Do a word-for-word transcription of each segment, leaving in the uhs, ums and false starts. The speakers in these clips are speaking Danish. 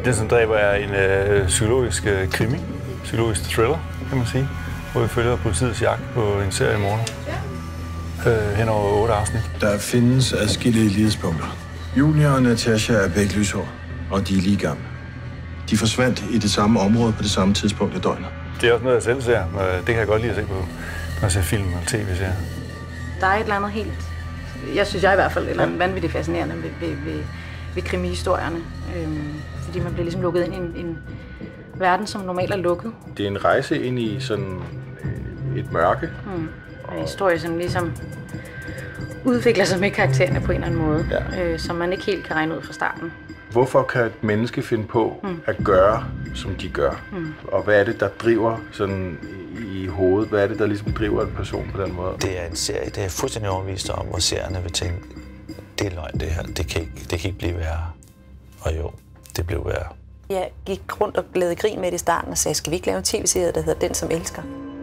Den, som dræber, er en øh, psykologisk øh, krimi, psykologisk thriller, kan man sige, hvor vi følger politiets jagt på en serie morder øh, hen over otte afsnit. Der findes adskillige lighedspunkter. Julia og Natasha er begge lyshår, og de er lige gamle. De forsvandt i det samme område på det samme tidspunkt af døgnet. Det er også noget, jeg selv ser, og det kan jeg godt lide at se på, når jeg ser film og tv-serier. Der er et eller andet helt, jeg synes jeg i hvert fald, et eller andet vanvittigt fascinerende ved, ved, ved, ved krimihistorierne. Øhm, fordi man bliver ligesom lukket ind i en, en verden, som normalt er lukket. Det er en rejse ind i sådan et mørke. Mm. En historie, som ligesom udvikler sig med karaktererne på en eller anden måde, ja. øh, som man ikke helt kan regne ud fra starten. Hvorfor kan et menneske finde på mm. at gøre, som de gør? Mm. Og hvad er det, der driver sådan i hovedet? Hvad er det, der ligesom driver en person på den måde? Det er en serie, det er fuldstændig overbevist om, hvor seerne vil tænke, det er løgn det her, det kan ikke, det kan ikke blive værre. Og jo, det blev værre. Jeg gik rundt og lavede grin med det i starten og sagde, skal vi ikke lave en tv-serie, der hedder Den, som elsker?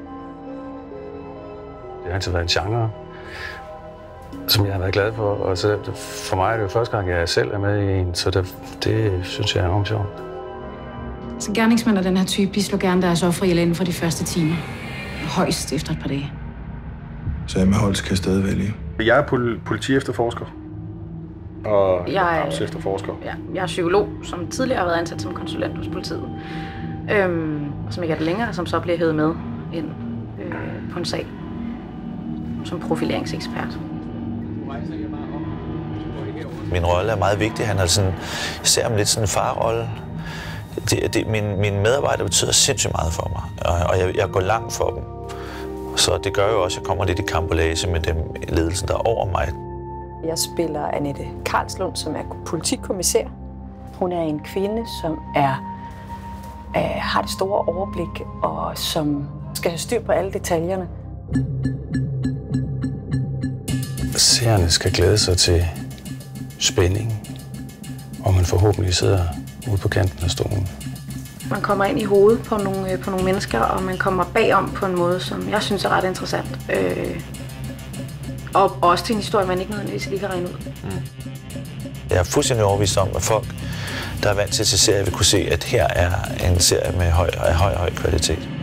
Det har altid været en genre, som jeg har været glad for, og så for mig er det jo første gang, jeg selv er med i en, så det, det synes jeg er enormt sjovt. Så gerningsmænd af den her type, de slår gerne deres ofre ihjel inden for de første timer. Højst efter et par dage. Så Emma Holtz kan stadig vælge. Jeg er pol- politiefterforsker. Og jeg er efterforsker. Ja, jeg er psykolog, som tidligere har været ansat som konsulent hos politiet. Øhm, og som ikke er det længere, som så bliver hævet med ind øh, på en sag som profileringsekspert. Min rolle er meget vigtig. Han er sådan, jeg ser ham lidt sådan en farrolle. Det, det, min, mine medarbejdere betyder sindssygt meget for mig, og, og jeg, jeg går langt for dem. Så det gør jo også, at jeg kommer lidt i kampolage med dem ledelsen, der er over mig. Jeg spiller Annette Karlslund, som er politikommissær. Hun er en kvinde, som er, øh, har det store overblik, og som skal have styr på alle detaljerne. Seerne skal glæde sig til spænding, og man forhåbentlig sidder ude på kanten af stolen. Man kommer ind i hovedet på nogle, på nogle mennesker, og man kommer bagom på en måde, som jeg synes er ret interessant. Øh, og også til en historie, man ikke nødvendigvis lige kan regne ud. Mm. Jeg er fuldstændig overbevist om, at folk, der er vant til at se serier, vil kunne se, at her er en serie med høj, høj, høj kvalitet.